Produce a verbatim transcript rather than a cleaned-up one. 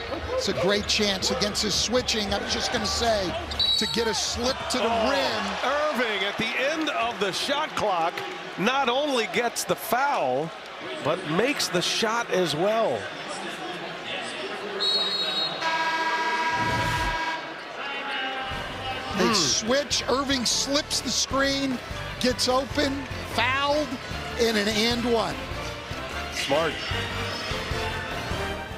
It's a great chance against his switching. I was just going to say, to get a slip to the oh, rim. Irving at the end of the shot clock not only gets the foul, but makes the shot as well. They hmm. switch. Irving slips the screen, gets open, fouled, in an and one. Smart.